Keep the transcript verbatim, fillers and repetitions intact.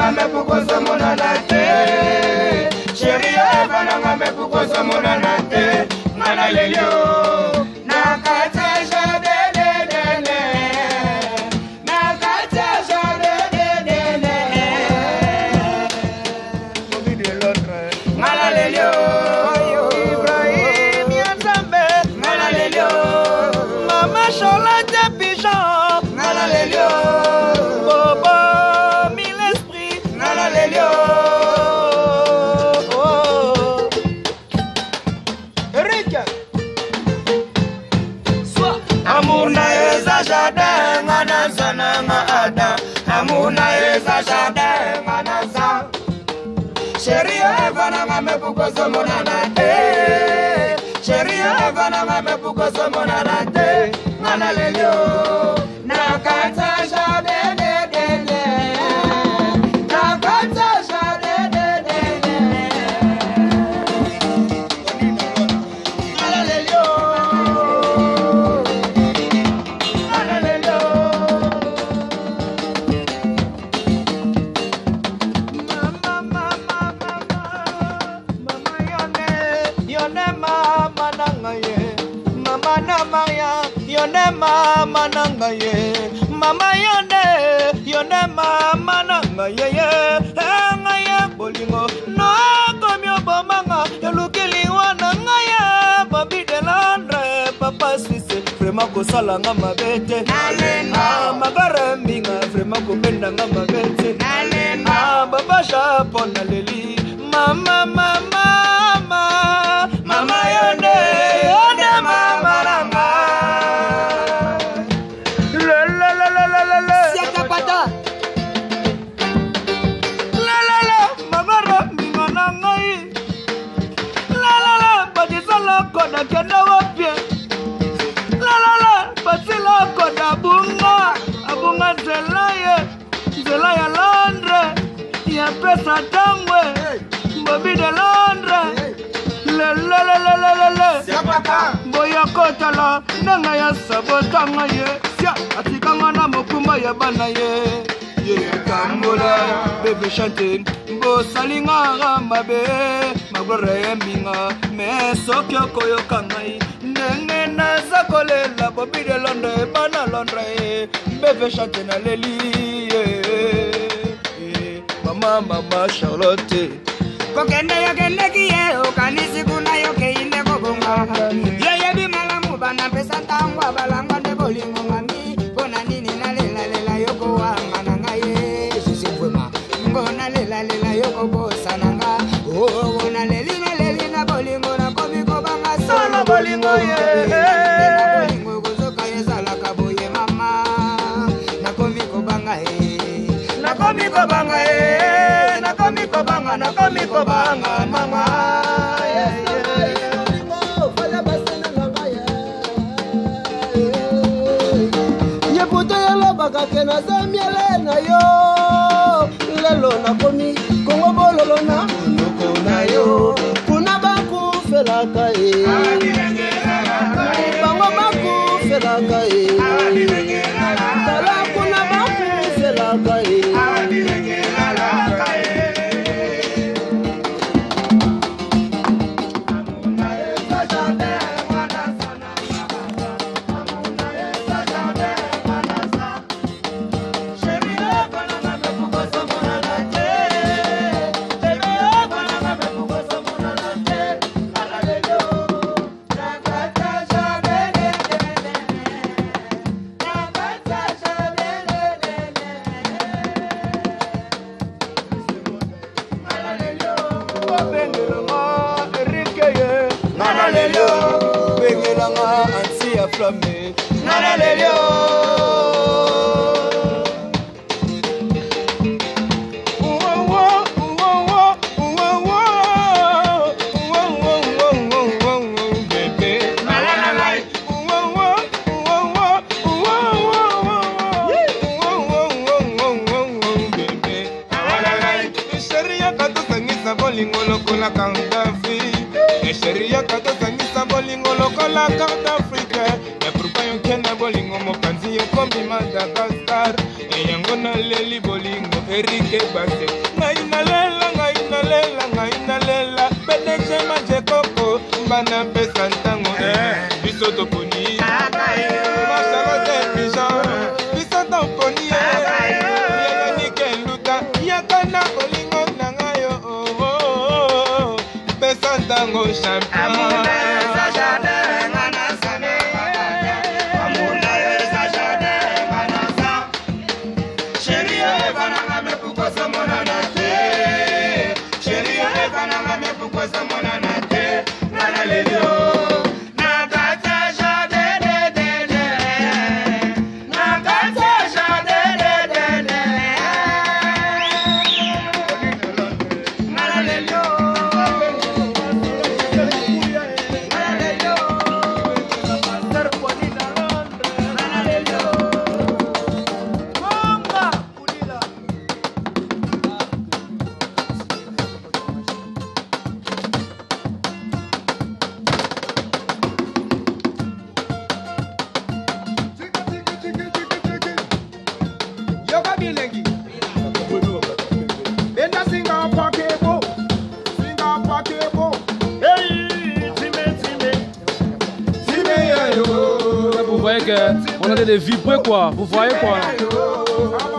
me pukoso monanate. Chérie Eva nanga me pukoso monanate. Mana lelio nakata jade de de de. Nakata jade de de de. Mobi de l'autre. Mana lelio Ibrahim Yanzambe. Mana lelio Mama Charlotte Pigeon. Mana lelio Bobo mille esprit. Mana lelio Amuna eza jardin nganaza nanga ada. Amuna eza jardin nganaza. Chérie Eva nanga me pukoso monanate. Chérie Eva nanga me pukoso monanate. Ngana lelio nakata jardin de de de. Nakata jardin de de de. Ngana lelio Yone mama nanga ye, mama yone, yone mama nanga ye ye, nanga ye bolingo, no komyo bomanga, yelukili wananga ye, babi de landre, papa sise, vraiment ko salanga mabete, ah magare minga, vraiment ko benda nga mabete, ah baba Japon leli, mama mama mama, mama yone, yone mama nanga. Koda kenda wapye la la la basila koda bunga abunga zelaye zelaya Londre ya pesa tangwe mbobi de Londre le le le le le le le boya kota la nanga ya sabotanga ye sia atikanga na mokumba ya bana ye ye kambola bebe chante mbo salinga mabe magore mbinga me sokyo koyo kangai nenge naza kolela bobi de Londre bana Londre bebe chante na leli mama mama Charlotte kokende yo kende kiye okanisi kuna yo keinde kobonga yeye bi malamu bana pesa tangwa balangwa de bolingo ngami bona nini na lela lela yoko wanga nanga ye sisi kwema ngona lela lela yoko bosa nanga oh ngona leli na leli na bolingo na komi ko banga solo bolingo ye bolingo kuzoka yezala kaboye mama na komi ko banga ye na komi ko banga ye na komi ko banga na komi ko banga mama Kena zamiele na yo lelo na komi kongo bololo na loko na yo kuna baku felaka e bango baku felaka e tala kuna baku felaka e Nana lelio lokola Kandafi. Esheria kato sangisa bolingo lokola Kandafi. Ya prupa yon kena bolingo mokanzi yon komi Madagascar. E yango na leli bolingo Erike Base. bana pesa ntango biso toponi masalote pijan biso toponi yanike luta yakana olingo nanga yo pesa ntango champion On a des vibrer quoi, vous voyez quoi là.